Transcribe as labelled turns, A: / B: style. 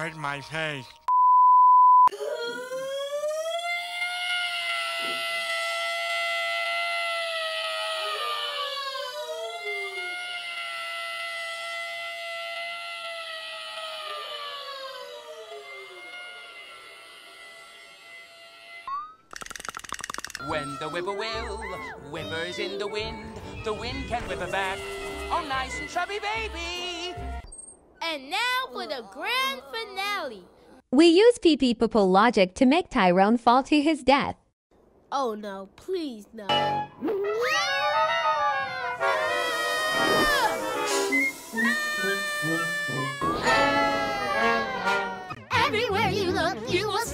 A: hurt my face.
B: When the whippoorwill whippers in the wind can whip it back. Oh, nice and chubby baby.
C: And now for the grand finale.
D: We use pee-pee poo-poo logic to make Tyrone fall to his death.
C: Oh no, please no.
E: Everywhere you look, you will